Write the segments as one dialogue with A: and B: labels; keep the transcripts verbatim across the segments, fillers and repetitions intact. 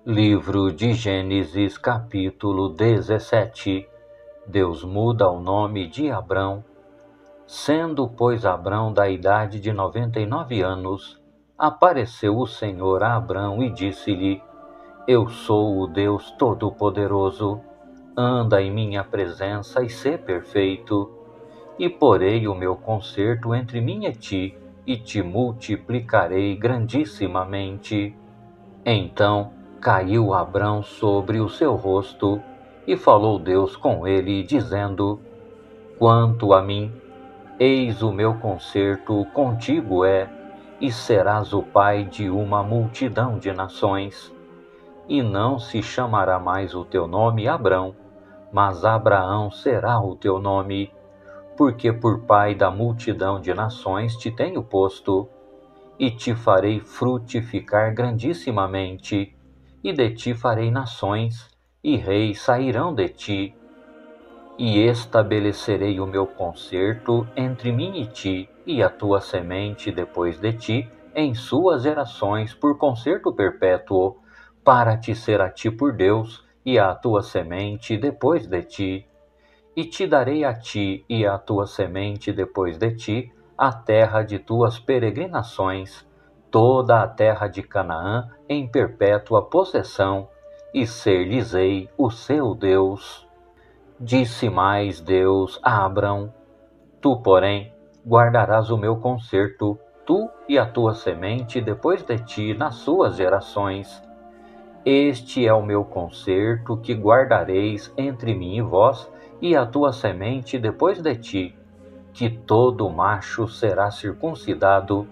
A: Livro de Gênesis, capítulo dezessete. Deus muda o nome de Abrão. Sendo, pois, Abrão da idade de noventa e nove anos, apareceu o Senhor a Abrão e disse-lhe: Eu sou o Deus Todo-Poderoso. Anda em minha presença e sê perfeito. E porei o meu concerto entre mim e ti, e te multiplicarei grandissimamente. Então caiu Abrão sobre o seu rosto, e falou Deus com ele, dizendo: Quanto a mim, eis o meu concerto contigo é, e serás o pai de uma multidão de nações. E não se chamará mais o teu nome Abrão, mas Abraão será o teu nome, porque por pai da multidão de nações te tenho posto, e te farei frutificar grandissimamente, e de ti farei nações, e reis sairão de ti. E estabelecerei o meu concerto entre mim e ti, e a tua semente depois de ti, em suas gerações, por concerto perpétuo, para te ser a ti por Deus, e à tua semente depois de ti. E te darei a ti e à tua semente depois de ti a terra de tuas peregrinações, toda a terra de Canaã em perpétua possessão, e ser-lhes-ei o seu Deus. Disse mais Deus a Abrão: Tu, porém, guardarás o meu concerto, tu e a tua semente depois de ti nas suas gerações. Este é o meu concerto que guardareis entre mim e vós, e a tua semente depois de ti, que todo macho será circuncidado,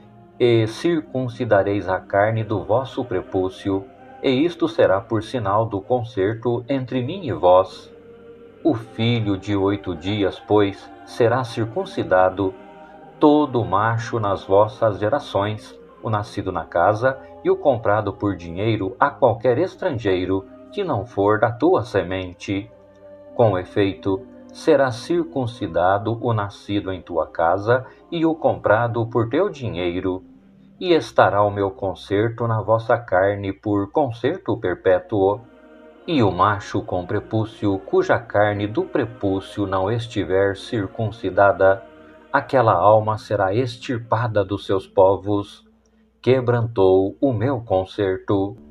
A: e circuncidareis a carne do vosso prepúcio, e isto será por sinal do concerto entre mim e vós. O filho de oito dias, pois, será circuncidado, todo macho nas vossas gerações, o nascido na casa e o comprado por dinheiro a qualquer estrangeiro que não for da tua semente. Com efeito, será circuncidado o nascido em tua casa e o comprado por teu dinheiro, e estará o meu concerto na vossa carne por concerto perpétuo. E o macho com prepúcio, cuja carne do prepúcio não estiver circuncidada, aquela alma será extirpada dos seus povos. Quebrantou o meu concerto.